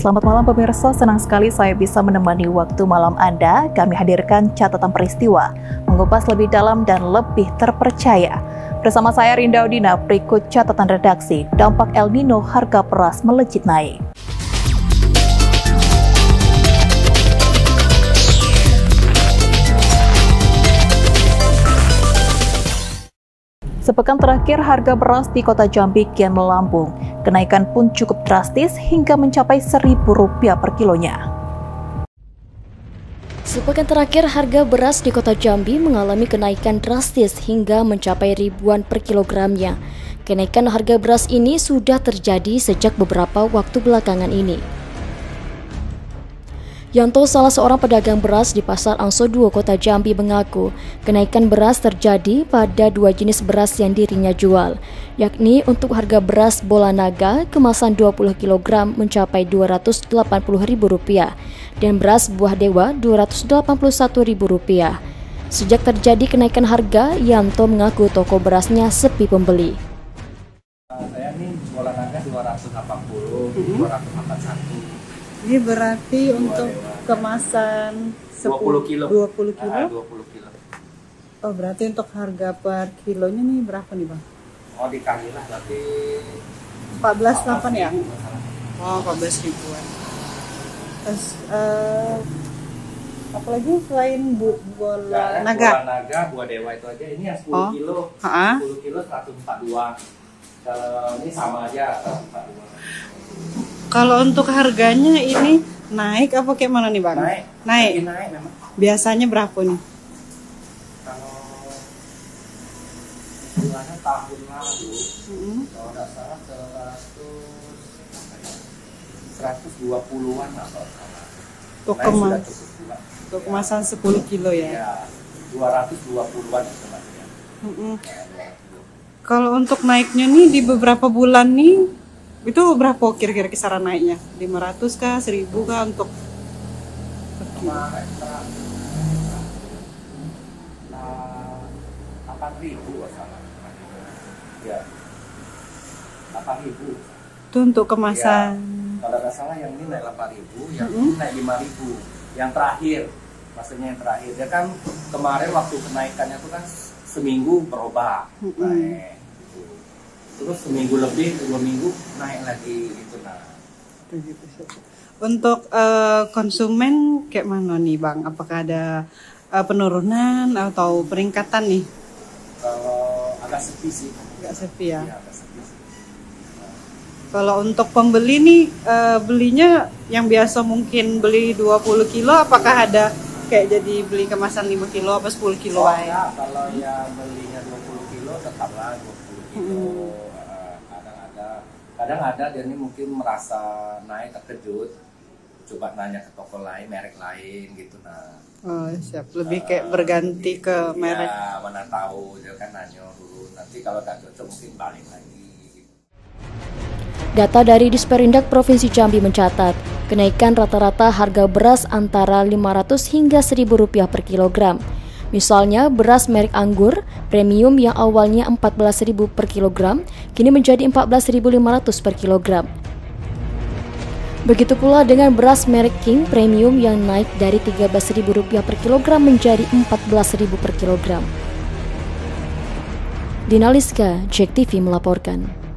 Selamat malam pemirsa, senang sekali saya bisa menemani waktu malam Anda. Kami hadirkan catatan peristiwa, mengupas lebih dalam dan lebih terpercaya. Bersama saya Rinda Udina, berikut catatan redaksi, dampak El Nino harga beras melejit naik. Sepekan terakhir, harga beras di kota Jambi kian melambung. Kenaikan pun cukup drastis hingga mencapai Rp1.000 per kilonya. Sepekan terakhir, harga beras di kota Jambi mengalami kenaikan drastis hingga mencapai ribuan per kilogramnya. Kenaikan harga beras ini sudah terjadi sejak beberapa waktu belakangan ini. Yanto, salah seorang pedagang beras di Pasar Angso 2 Kota Jambi, mengaku kenaikan beras terjadi pada dua jenis beras yang dirinya jual, yakni untuk harga beras bola naga kemasan 20 kg mencapai Rp280.000 dan beras buah dewa Rp281.000. Sejak terjadi kenaikan harga, Yanto mengaku toko berasnya sepi pembeli. Saya ini bola naga 280, 281. Ini berarti untuk kemasan 20 kilo. 20 kilo? 20 kilo. Oh, berarti untuk harga per kilonya nih berapa nih, Bang? Oh, dikalilah berarti 14.8 ya? Oh, 14 ribuan. Terus apa lagi selain bola naga? Bola naga, buah dewa itu aja. Ini yang 10 kilo. 10 kilo 142. Kalau ini sama aja 142. Kalau untuk harganya ini naik apa kayak mana nih, Bang? Naik Memang. Biasanya berapa nih? Kalau istilahnya tahun lalu, kalau nggak salah 120-an atau salah. Untuk kemasan 10 kilo ya? Iya, 220-an sebenarnya. Kalau untuk naiknya nih di beberapa bulan nih, itu berapa kira-kira kisaran naiknya? 500 kah? 1000 kah untuk kemarin 8.000 salah. Ya. 8.000. itu untuk kemasan? Ya, kalau nggak salah yang ini naik 8.000, yang ini naik 5.000. Yang terakhir, maksudnya yang terakhir. Ya kan kemarin waktu kenaikannya itu kan seminggu berubah naik. Terus seminggu lebih, 2 minggu naik lagi gitu. Nah. Untuk konsumen kayak mana nih, Bang? Apakah ada penurunan atau peningkatan nih? Kalau agak sepi sih. Agak sepi ya? Iya, agak sepi sih. Kalau untuk pembeli nih, belinya yang biasa mungkin beli 20 kilo, apakah ada kayak jadi beli kemasan 5 kilo apa 10 kilo? Oh ya, kalau yang belinya 20 kilo tetaplah 20 kilo. Kadang ada dia ini mungkin merasa naik terkejut, coba nanya ke toko lain, merek lain gitu. Nah, oh siap, lebih kayak berganti ke merek. Ya, mana tahu dia kan nanya dulu, nanti kalau nggak cocok mungkin balik lagi. Data dari Disperindak Provinsi Jambi mencatat kenaikan rata-rata harga beras antara Rp500 hingga Rp1.000 per kilogram. Misalnya, beras merek Anggur premium yang awalnya Rp14.000 per kilogram, kini menjadi Rp14.500 per kilogram. Begitu pula dengan beras merek King premium yang naik dari Rp13.000 per kilogram menjadi Rp14.000 per kilogram. Dina Liska, JEK TV melaporkan.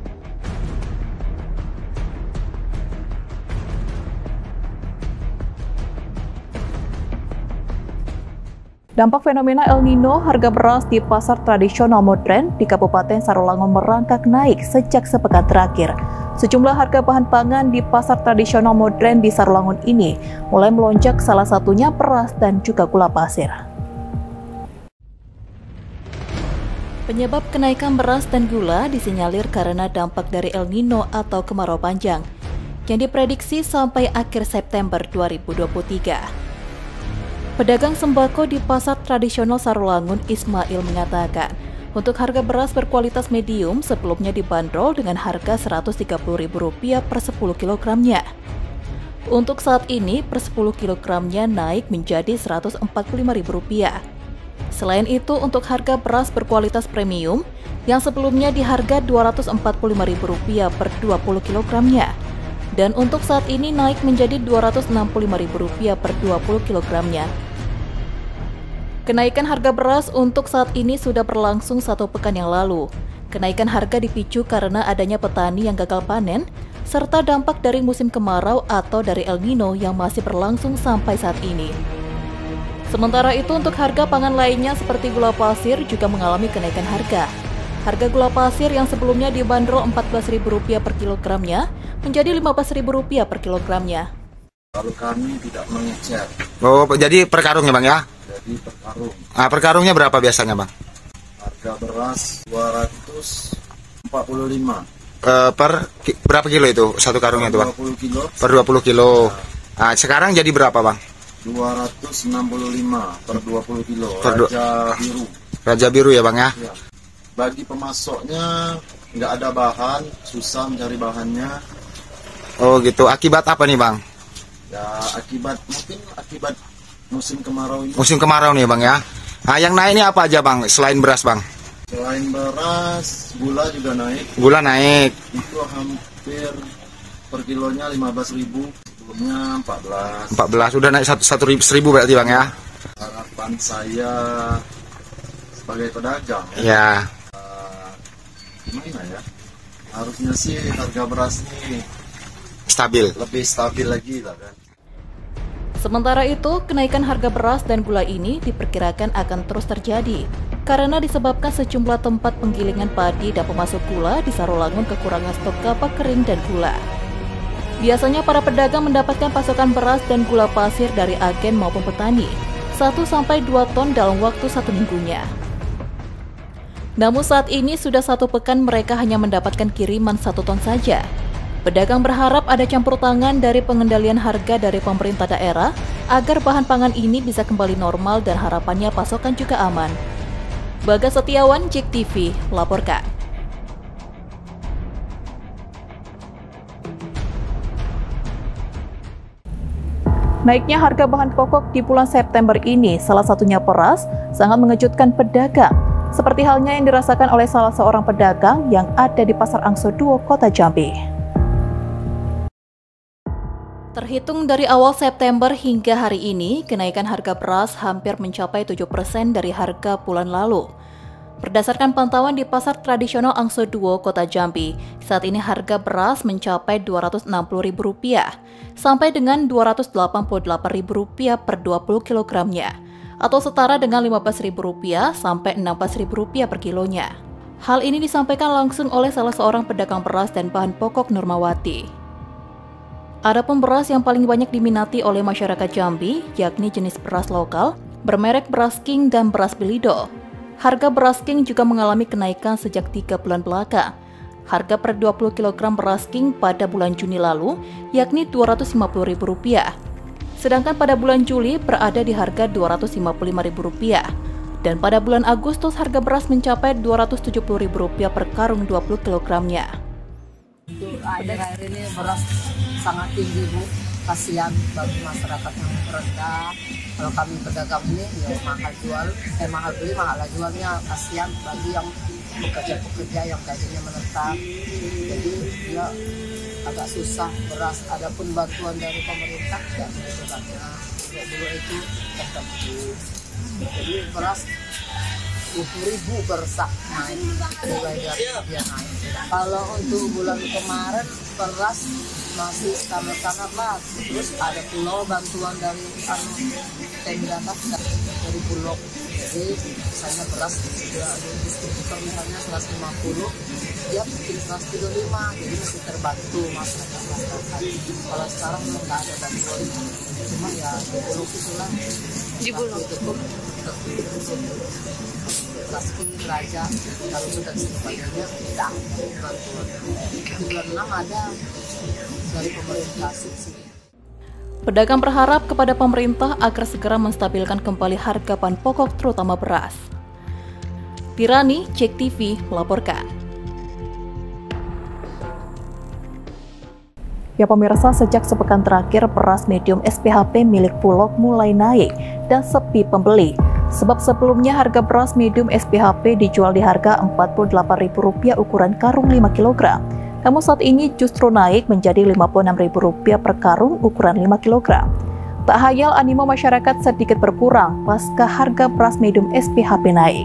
Dampak fenomena El Nino, harga beras di pasar tradisional modern di Kabupaten Sarolangun merangkak naik sejak sepekan terakhir. Sejumlah harga bahan pangan di pasar tradisional modern di Sarolangun ini mulai melonjak, salah satunya beras dan juga gula pasir. Penyebab kenaikan beras dan gula disinyalir karena dampak dari El Nino atau kemarau panjang yang diprediksi sampai akhir September 2023. Pedagang sembako di pasar tradisional Sarolangun, Ismail, mengatakan untuk harga beras berkualitas medium sebelumnya dibanderol dengan harga Rp130.000 per 10 kilogramnya. Untuk saat ini per 10 kilogramnya naik menjadi Rp145.000. Selain itu, untuk harga beras berkualitas premium yang sebelumnya di harga Rp245.000 per 20 kilogramnya, dan untuk saat ini naik menjadi Rp265.000 per 20 kilogramnya. Kenaikan harga beras untuk saat ini sudah berlangsung 1 pekan yang lalu. Kenaikan harga dipicu karena adanya petani yang gagal panen, serta dampak dari musim kemarau atau dari El Nino yang masih berlangsung sampai saat ini. Sementara itu untuk harga pangan lainnya seperti gula pasir juga mengalami kenaikan harga. Harga gula pasir yang sebelumnya dibanderol Rp14.000 per kilogramnya menjadi Rp15.000 per kilogramnya. Kalau kami tidak mengecer. Oh, jadi per karungnya Bang ya? Jadi per karung. Per karungnya berapa biasanya Bang? Harga beras 245. Berapa kilo itu satu karungnya tuh Bang? 20 kilo. Per 20 kilo. Nah, sekarang jadi berapa Bang? 265 per 20 kilo. Raja biru. Raja biru ya Bang ya? Ya. Bagi pemasoknya nggak ada bahan, susah mencari bahannya. Oh gitu. Akibat apa nih Bang? Ya akibat musim kemarau ini. Musim kemarau nih Bang ya. Nah, yang naik ini apa aja Bang selain beras Bang? Selain beras, gula juga naik. Gula naik. Itu hampir per kilonya 15.000, sebelumnya 14. 14 udah naik 1.000 berarti Bang ya. Harapan saya sebagai pedagang ya. Gimana ya? Harusnya sih harga beras ini Stabil. Lebih stabil lagi lah kan. Sementara itu, kenaikan harga beras dan gula ini diperkirakan akan terus terjadi karena disebabkan sejumlah tempat penggilingan padi dan pemasok gula di Sarolangun kekurangan stok kapak kering dan gula. Biasanya para pedagang mendapatkan pasokan beras dan gula pasir dari agen maupun petani, 1-2 ton dalam waktu 1 minggunya. Namun saat ini sudah 1 pekan mereka hanya mendapatkan kiriman 1 ton saja. Pedagang berharap ada campur tangan dari pengendalian harga dari pemerintah daerah agar bahan pangan ini bisa kembali normal dan harapannya pasokan juga aman. Bagas Setiawan, JEK TV, laporkan. Naiknya harga bahan pokok di bulan September ini, salah satunya beras, sangat mengejutkan pedagang. Seperti halnya yang dirasakan oleh salah seorang pedagang yang ada di Pasar Angso 2, Kota Jambi. Terhitung dari awal September hingga hari ini, kenaikan harga beras hampir mencapai 7% dari harga bulan lalu. Berdasarkan pantauan di Pasar Tradisional Angso 2, Kota Jambi, saat ini harga beras mencapai Rp260.000 sampai dengan Rp288.000 per 20 kilogramnya, atau setara dengan Rp15.000 sampai Rp16.000 per kilonya. Hal ini disampaikan langsung oleh salah seorang pedagang beras dan bahan pokok Nurmawati. Adapun beras yang paling banyak diminati oleh masyarakat Jambi, yakni jenis beras lokal, bermerek Beras King dan Beras Belido. Harga Beras King juga mengalami kenaikan sejak 3 bulan belakang. Harga per 20 kg Beras King pada bulan Juni lalu, yakni Rp250.000. Sedangkan pada bulan Juli berada di harga Rp255.000. Dan pada bulan Agustus harga beras mencapai Rp270.000 per karung 20 kg-nya. Akhir-akhir ini beras sangat tinggi Bu, kasihan bagi masyarakat yang rendah. Kalau kami pedagang ini ya mahal beli mahal jualnya, kasihan bagi yang pekerja-pekerja yang gajinya menetap. Jadi ya agak susah beras. Adapun bantuan dari pemerintah ya begitu banyak. Dulu itu tertentu. Jadi beras 20.000 per sak naik, mulai dari dia naik. Kalau untuk bulan kemarin beras masih standar lah. Terus ada pulau bantuan dari Tenda dari Bulog. Jadi misalnya beras distributor misalnya 150, dia bikin 135, jadi masih terbantu masyarakat. Kalau sekarang belum nggak ada bantuan, cuma ya di Bulog itulah. Di Bulog itu Kasking Raja, kalau sudah sebagainya tidak bantuan. Bulan 6 ada dari pemerintah subsidi. Pedagang berharap kepada pemerintah agar segera menstabilkan kembali harga bahan pokok terutama beras. Tirani, JEK TV melaporkan. Ya pemirsa, sejak sepekan terakhir beras medium SPHP milik Bulog mulai naik dan sepi pembeli. Sebab sebelumnya harga beras medium SPHP dijual di harga Rp48.000 ukuran karung 5 kg namun saat ini justru naik menjadi Rp56.000 per karung ukuran 5 kg. Tak hayal animo masyarakat sedikit berkurang pasca harga beras medium SPHP naik.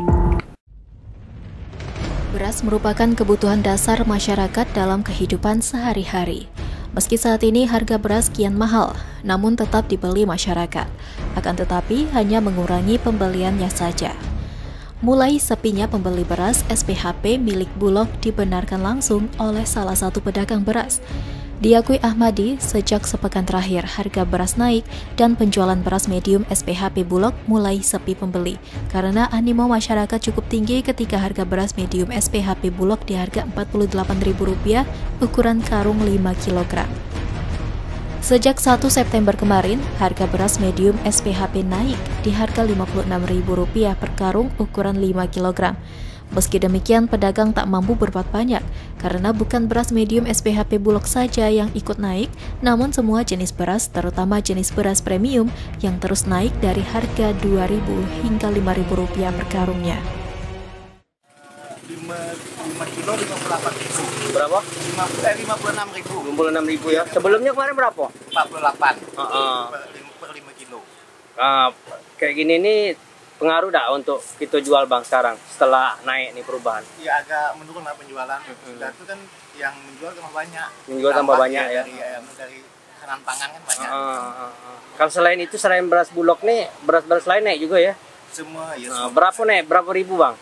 Beras merupakan kebutuhan dasar masyarakat dalam kehidupan sehari-hari. Meski saat ini harga beras kian mahal, namun tetap dibeli masyarakat. Akan tetapi hanya mengurangi pembeliannya saja. Mulai sepinya pembeli beras SPHP milik Bulog dibenarkan langsung oleh salah satu pedagang beras. Diakui Ahmadi, sejak sepekan terakhir harga beras naik dan penjualan beras medium SPHP Bulog mulai sepi pembeli karena animo masyarakat cukup tinggi ketika harga beras medium SPHP Bulog di harga Rp48.000 ukuran karung 5 kg. Sejak 1 September kemarin, harga beras medium SPHP naik di harga Rp56.000 per karung ukuran 5 kg. Meski demikian, pedagang tak mampu berbuat banyak karena bukan beras medium SPHP Bulog saja yang ikut naik, namun semua jenis beras, terutama jenis beras premium yang terus naik dari harga Rp2.000 hingga Rp5.000 per karungnya. 5 kilo 58.000. Berapa? 56.000. 56.000 ya. Sebelumnya kemarin berapa? 48. Per 5 kilo. Kayak gini nih pengaruh dak untuk kita jual bang sekarang setelah naik nih perubahan? Ya agak menurun lah penjualan. Dan itu kan yang menjual tambah banyak. Menjual tambah banyak ya. Dari kanan pangan kan banyak. Kalau selain itu, selain beras Bulog nih, beras-beras lain naik juga ya? Semua ya. Berapa naik? Berapa ribu bang?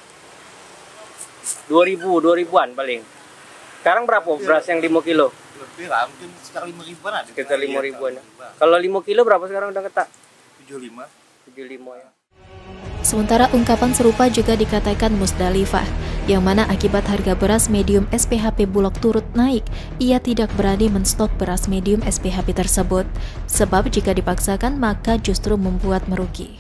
2000-an paling. Sekarang berapa beras yang 5 kilo? Lebih lah, mungkin sekitar 5.000-an ada. Sekitar 5.000-an. Kalau 5 kilo berapa sekarang udah ketak? 75 ya. Sementara ungkapan serupa juga dikatakan Musdalifah, yang mana akibat harga beras medium SPHP Bulog turut naik, ia tidak berani menstok beras medium SPHP tersebut, sebab jika dipaksakan maka justru membuat merugi.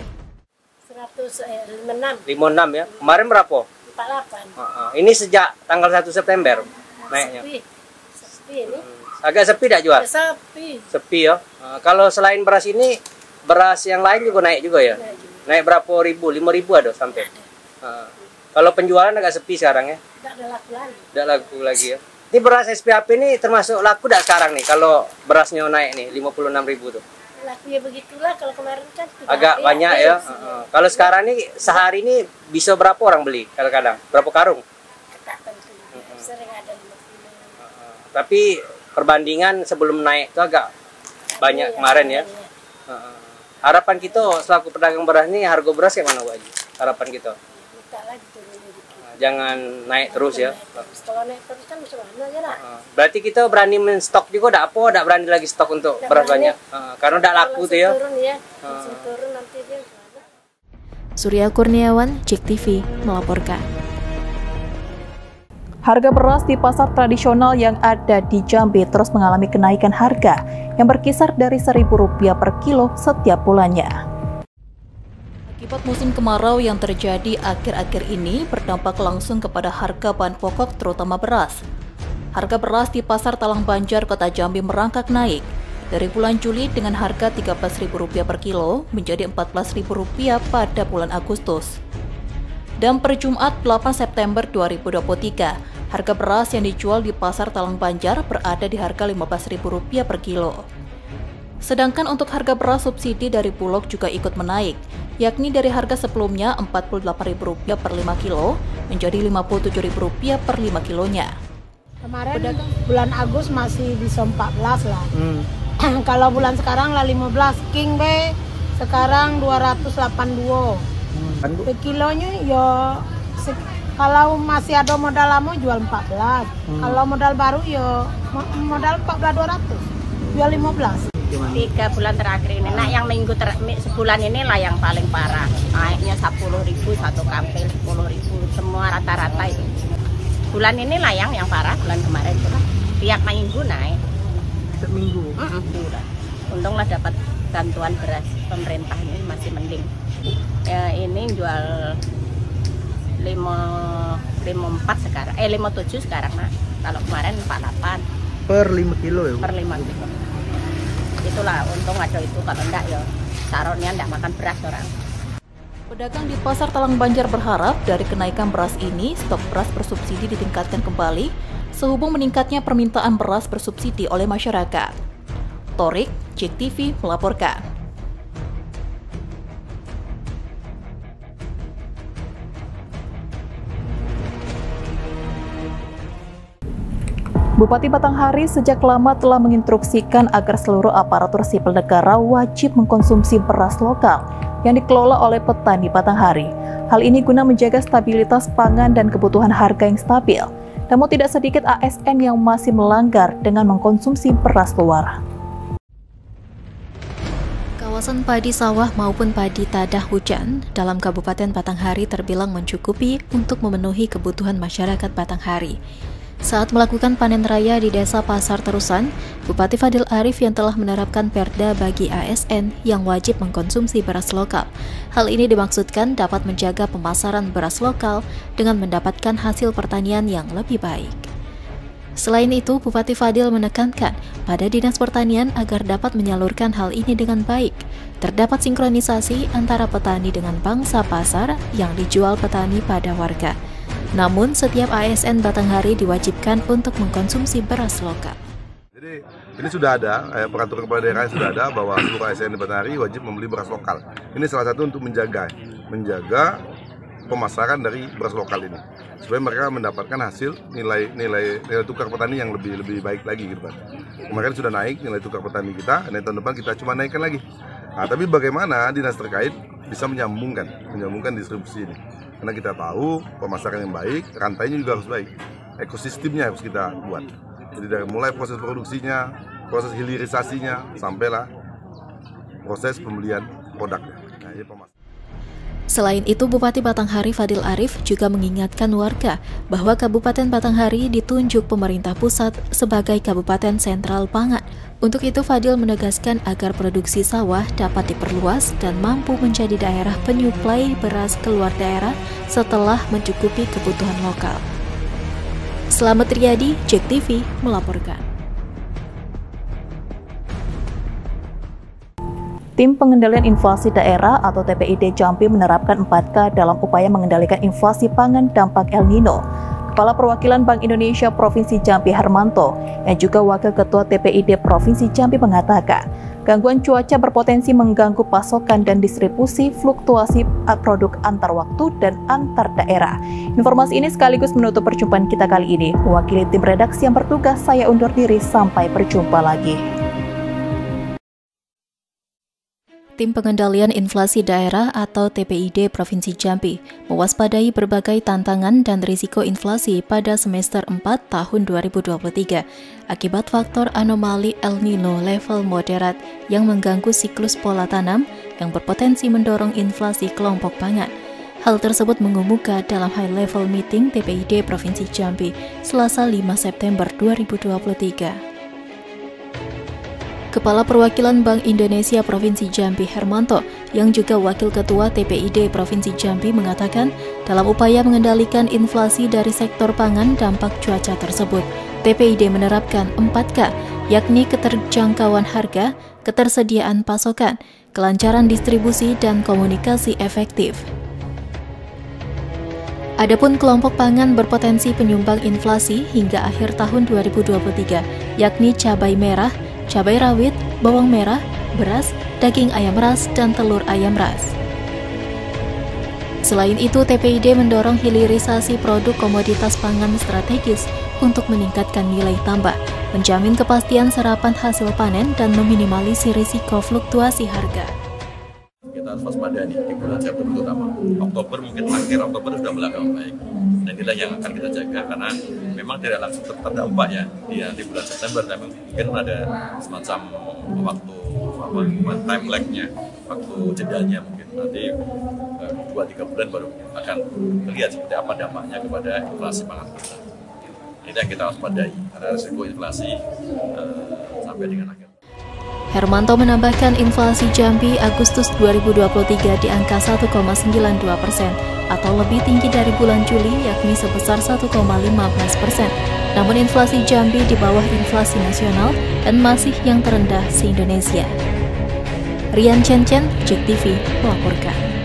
56 ya. Kemarin berapa? 48. Ini sejak tanggal 1 September naiknya. Sepi ini. Agak sepi dak jual? Sepi ya. Kalau selain beras ini, beras yang lain juga naik juga ya? Naik berapa ribu? 5.000 ada sampai? Kalau penjualan agak sepi sekarang ya? Tidak laku lagi ya. Ini beras SPHP ini termasuk laku tidak sekarang nih? Kalau berasnya naik nih 56.000 tuh? Laku ya begitulah, kalau kemarin kan agak banyak ya. Kalau sekarang nih sehari ini bisa berapa orang beli kadang-kadang? Berapa karung? Tak tentu. Sering ada 50. Tapi perbandingan sebelum naik itu agak banyak kemarin ya. Harapan kita selaku pedagang beras ini, harga beras kayak mana Bu Haji? Harapan kita? Jangan naik terus ya. Kalau naik terus kan bisa aja lah. Berarti kita berani menstok juga, tidak berani lagi stok untuk beras banyak. Karena tidak laku tuh ya. Turun nanti dia gimana? Surya Kurniawan, JEK TV melaporkan. Harga beras di pasar tradisional yang ada di Jambi terus mengalami kenaikan harga yang berkisar dari Rp1.000 per kilo setiap bulannya. Akibat musim kemarau yang terjadi akhir-akhir ini berdampak langsung kepada harga bahan pokok terutama beras. Harga beras di Pasar Talang Banjar, Kota Jambi merangkak naik dari bulan Juli dengan harga Rp13.000 per kilo menjadi Rp14.000 pada bulan Agustus. Dan per Jumat 8 September 2023, harga beras yang dijual di Pasar Talang Banjar berada di harga Rp15.000 per kilo. Sedangkan untuk harga beras subsidi dari Bulog juga ikut menaik, yakni dari harga sebelumnya Rp48.000 per 5 kilo menjadi Rp57.000 per 5 kilonya. Kemarin bulan Agustus masih bisa 14 lah. Kalau bulan sekarang lah 15. King B sekarang 282. Per kilonya ya kalau masih ada modal lama jual 14. Kalau modal baru ya modal 14.200. Jual 15. 3 bulan terakhir ini. Nah, yang sebulan ini lah yang paling parah. Naiknya 10.000 satu kampil, 10.000 semua rata-rata itu. Bulan ini lah yang parah, bulan kemarin itu lah. Tiap minggu naik. Seminggu? Untunglah dapat bantuan beras pemerintah ini masih mending. Ya, ini jual 54 sekarang, 57 sekarang nah. Kalau kemarin 48. Per 5 kilo ya? Per 5 kilo. Itulah untung ada itu, kalau enggak ya saronnya enggak makan beras orang. Pedagang di Pasar Talang Banjar berharap dari kenaikan beras ini, stok beras bersubsidi ditingkatkan kembali sehubung meningkatnya permintaan beras bersubsidi oleh masyarakat. Torik, JEK TV melaporkan. Bupati Batanghari sejak lama telah menginstruksikan agar seluruh aparatur sipil negara wajib mengkonsumsi beras lokal yang dikelola oleh petani Batanghari. Hal ini guna menjaga stabilitas pangan dan kebutuhan harga yang stabil. Namun tidak sedikit ASN yang masih melanggar dengan mengkonsumsi beras luar. Kawasan padi sawah maupun padi tadah hujan dalam Kabupaten Batanghari terbilang mencukupi untuk memenuhi kebutuhan masyarakat Batanghari. Saat melakukan panen raya di Desa Pasar Terusan, Bupati Fadil Arif yang telah menerapkan perda bagi ASN yang wajib mengkonsumsi beras lokal. Hal ini dimaksudkan dapat menjaga pemasaran beras lokal dengan mendapatkan hasil pertanian yang lebih baik. Selain itu, Bupati Fadil menekankan pada Dinas Pertanian agar dapat menyalurkan hal ini dengan baik. Terdapat sinkronisasi antara petani dengan pangsa pasar yang dijual petani pada warga. Namun, setiap ASN Batanghari diwajibkan untuk mengkonsumsi beras lokal. Jadi, ini sudah ada, peraturan kepala daerah sudah ada bahwa seluruh ASN di Batanghari wajib membeli beras lokal. Ini salah satu untuk menjaga pemasaran dari beras lokal ini, supaya mereka mendapatkan hasil nilai tukar petani yang lebih baik lagi gitu kan. Kemarin sudah naik nilai tukar petani kita, tahun depan kita cuma naikkan lagi. Nah, tapi bagaimana dinas terkait bisa menyambungkan distribusi ini? Karena kita tahu pemasaran yang baik, rantainya juga harus baik, ekosistemnya harus kita buat. Jadi dari mulai proses produksinya, proses hilirisasinya, sampailah proses pembelian produknya. Nah, ini Selain itu, Bupati Batanghari Fadil Arif juga mengingatkan warga bahwa Kabupaten Batanghari ditunjuk pemerintah pusat sebagai Kabupaten Sentral Pangan. Untuk itu, Fadil menegaskan agar produksi sawah dapat diperluas dan mampu menjadi daerah penyuplai beras keluar daerah setelah mencukupi kebutuhan lokal. Selamat Riyadi, JEK TV melaporkan. Tim Pengendalian Inflasi Daerah atau TPID Jambi menerapkan 4K dalam upaya mengendalikan inflasi pangan dampak El Nino. Kepala Perwakilan Bank Indonesia Provinsi Jambi Hermanto yang juga Wakil Ketua TPID Provinsi Jambi mengatakan, gangguan cuaca berpotensi mengganggu pasokan dan distribusi fluktuasi produk antar waktu dan antar daerah. Informasi ini sekaligus menutup perjumpaan kita kali ini. Mewakili tim redaksi yang bertugas, saya undur diri. Sampai berjumpa lagi. Tim Pengendalian Inflasi Daerah atau TPID Provinsi Jambi mewaspadai berbagai tantangan dan risiko inflasi pada semester 4 tahun 2023 akibat faktor anomali El Nino level moderat yang mengganggu siklus pola tanam yang berpotensi mendorong inflasi kelompok pangan. Hal tersebut mengemuka dalam High Level Meeting TPID Provinsi Jambi Selasa 5 September 2023. Kepala Perwakilan Bank Indonesia Provinsi Jambi Hermanto yang juga Wakil Ketua TPID Provinsi Jambi mengatakan dalam upaya mengendalikan inflasi dari sektor pangan dampak cuaca tersebut, TPID menerapkan 4K, yakni keterjangkauan harga, ketersediaan pasokan, kelancaran distribusi, dan komunikasi efektif. Adapun kelompok pangan berpotensi penyumbang inflasi hingga akhir tahun 2023, yakni cabai merah, cabai rawit, bawang merah, beras, daging ayam ras, dan telur ayam ras. Selain itu, TPID mendorong hilirisasi produk komoditas pangan strategis untuk meningkatkan nilai tambah, menjamin kepastian serapan hasil panen, dan meminimalisir risiko fluktuasi harga. Kita harus waspada nih di bulan September terutama. Oktober mungkin akhir Oktober sudah mulai baik. Dan inilah yang akan kita jaga karena memang tidak langsung terdampak ya di bulan September, tapi mungkin ada semacam waktu time lag-nya, waktu jedanya mungkin nanti 2-3 bulan baru akan melihat seperti apa dampaknya kepada inflasi pangan kita. Ini yang kita waspadai karena risiko inflasi sampai dengan akhir. Hermanto menambahkan inflasi Jambi Agustus 2023 di angka 1,92% atau lebih tinggi dari bulan Juli yakni sebesar 1,15%. Namun inflasi Jambi di bawah inflasi nasional dan masih yang terendah se-Indonesia. Rian Chen, JEK TV melaporkan.